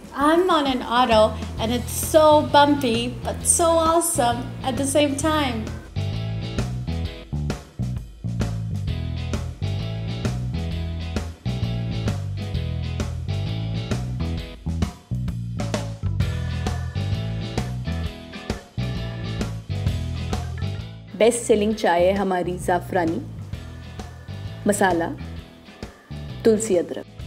I'm on an auto and it's so bumpy but so awesome at the same time. Best selling चाय है हमारी ज़ाफ़रानी मसाला तुलसी अदरक।